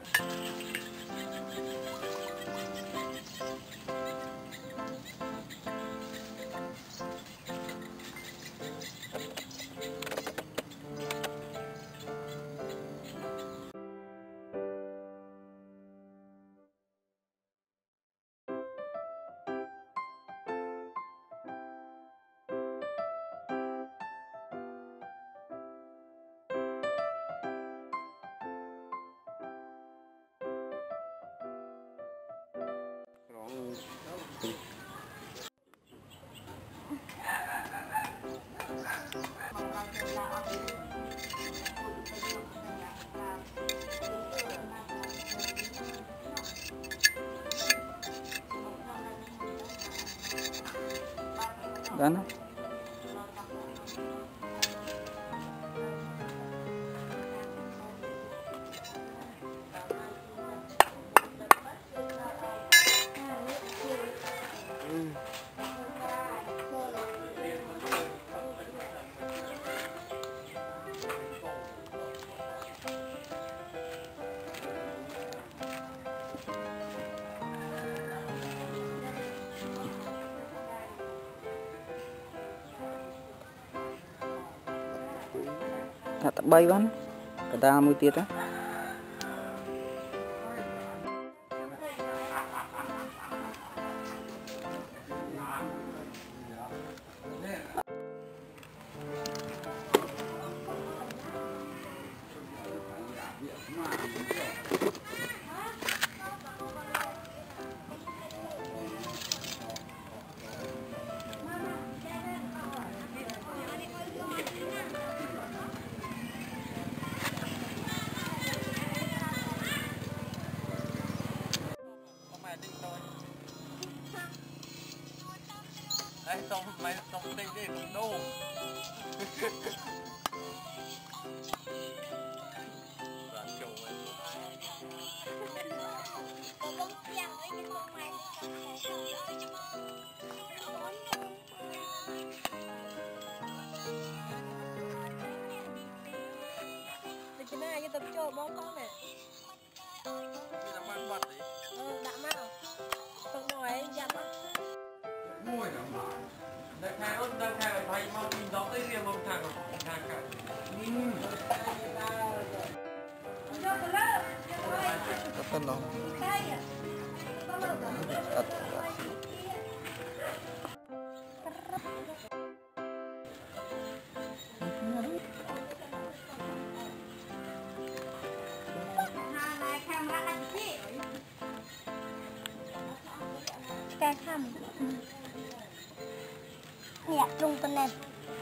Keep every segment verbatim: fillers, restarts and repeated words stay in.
Đó. Tak bay bắn cả ta mới tiết á. Xong mày xong đây đây cũng đâu. Đoạn chầu ấy. Thì cái này tập chầu bóng con này. Cái là mang bật đấy. Ừ, đã mau. Không nói dặn á. Mùi lắm mà. Đại khai ơn, đại khai ở thầy mau tìm gió tới riêng mong thằng ở thằng cả. Tên nó. Cái thăm nhạc trung tên này.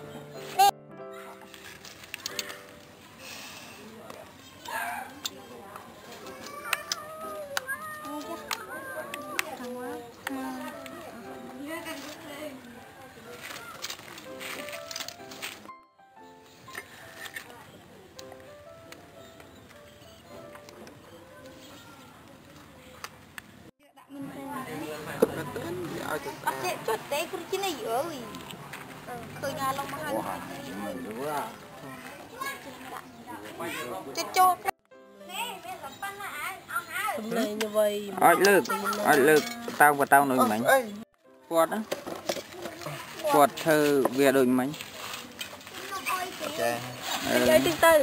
Ate chốt đấy cứ chỉ này dữ rồi. Khơi nhà long mà hai. Chết chốt. Hôm nay như vậy. Ôi lực, ôi lực, tao và tao nói mình. Quạt á. Quạt thơ về đôi mình. Chơi từ từ.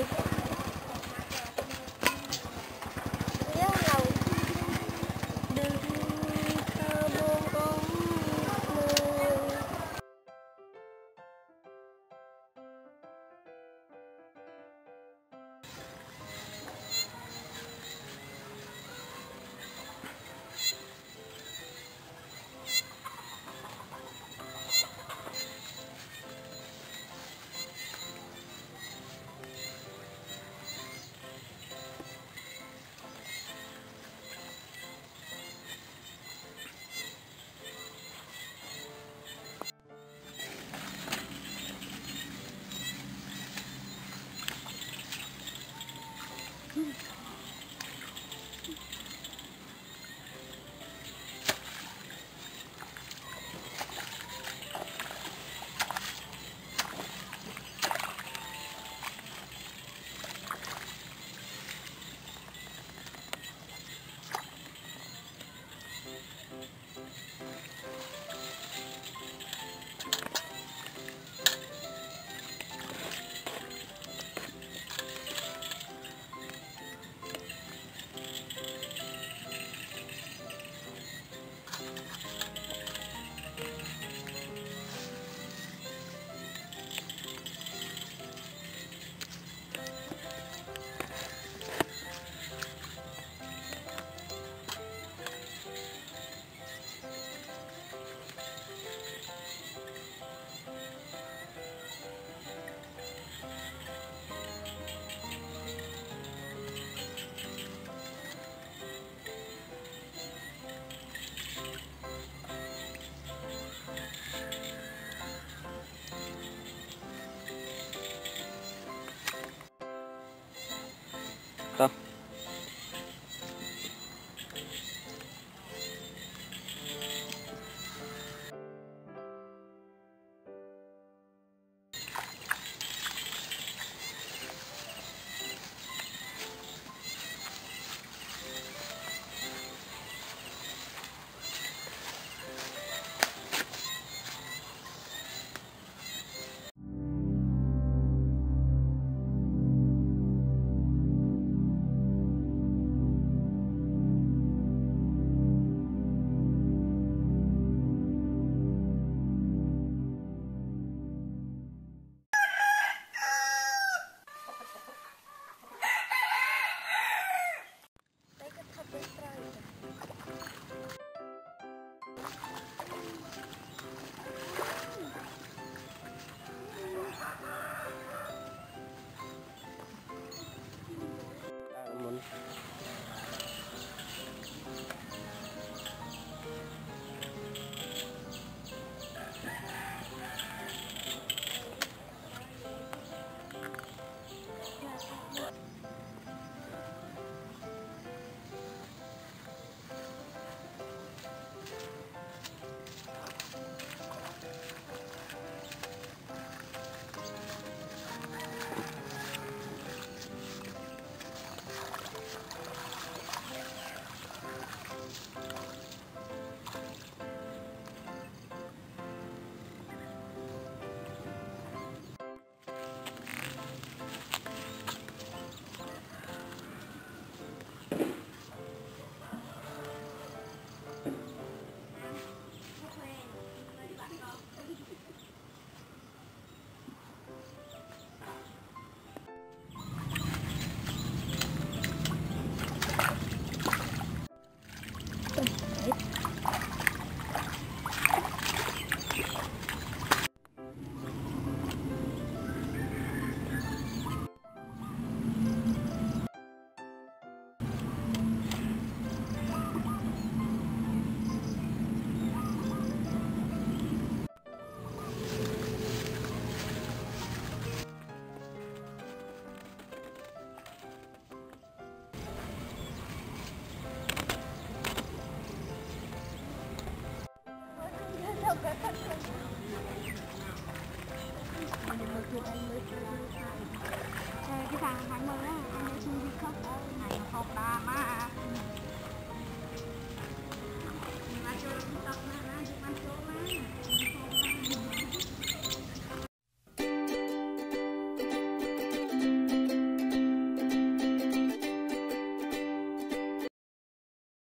cái thằng hắn mơ